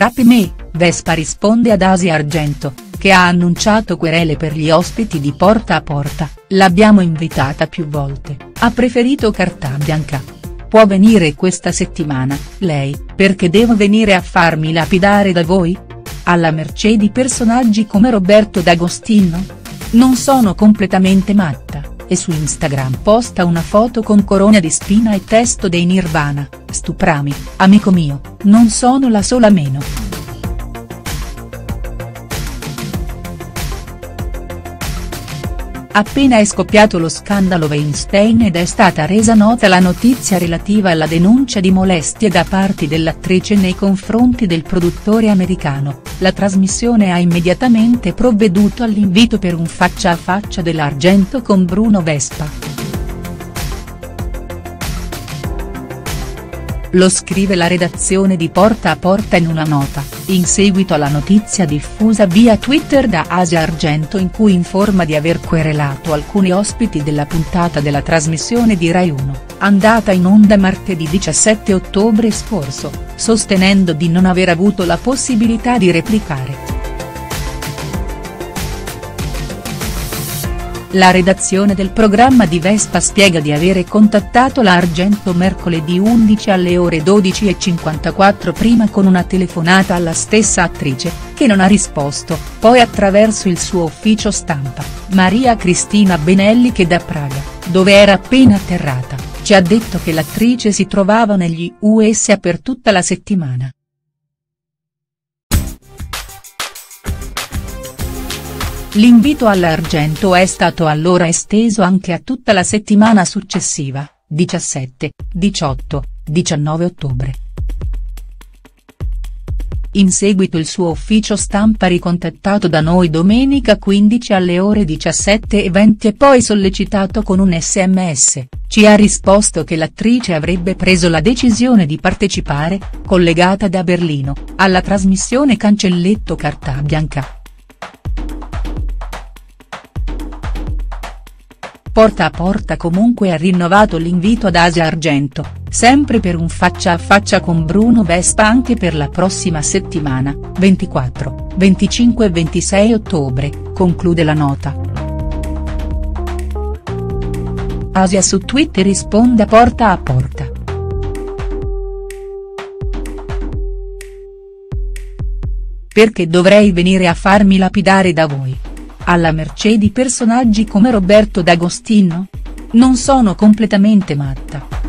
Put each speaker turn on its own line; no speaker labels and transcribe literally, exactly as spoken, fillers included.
strappi me, Vespa risponde ad Asia Argento, che ha annunciato querele per gli ospiti di Porta a Porta, l'abbiamo invitata più volte, ha preferito carta bianca. Può venire questa settimana, lei, perché devo venire a farmi lapidare da voi? Alla mercé di personaggi come Roberto D'Agostino? Non sono completamente matta, e su Instagram posta una foto con corona di spina e testo dei Nirvana, stuprami, amico mio, non sono la sola meno. Appena è scoppiato lo scandalo Weinstein ed è stata resa nota la notizia relativa alla denuncia di molestie da parte dell'attrice nei confronti del produttore americano, la trasmissione ha immediatamente provveduto all'invito per un faccia a faccia dell'Argento con Bruno Vespa. Lo scrive la redazione di Porta a Porta in una nota, in seguito alla notizia diffusa via Twitter da Asia Argento in cui informa di aver querelato alcuni ospiti della puntata della trasmissione di Rai uno, andata in onda martedì diciassette ottobre scorso, sostenendo di non aver avuto la possibilità di replicare. La redazione del programma di Vespa spiega di avere contattato la Argento mercoledì undici alle ore dodici e cinquantaquattro prima con una telefonata alla stessa attrice, che non ha risposto, poi attraverso il suo ufficio stampa, Maria Cristina Benelli che da Praga, dove era appena atterrata, ci ha detto che l'attrice si trovava negli U S A per tutta la settimana. L'invito all'Argento è stato allora esteso anche a tutta la settimana successiva, diciassette, diciotto, diciannove ottobre. In seguito il suo ufficio stampa ricontattato da noi domenica quindici alle ore diciassette e venti e poi sollecitato con un sms, ci ha risposto che l'attrice avrebbe preso la decisione di partecipare, collegata da Berlino, alla trasmissione Cancelletto Carta Bianca. Porta a Porta comunque ha rinnovato l'invito ad Asia Argento, sempre per un faccia a faccia con Bruno Vespa anche per la prossima settimana, ventiquattro, venticinque e ventisei ottobre, conclude la nota. Asia su Twitter risponde a Porta a Porta. Perché dovrei venire a farmi lapidare da voi? Alla mercé di personaggi come Roberto D'Agostino? Non sono completamente matta.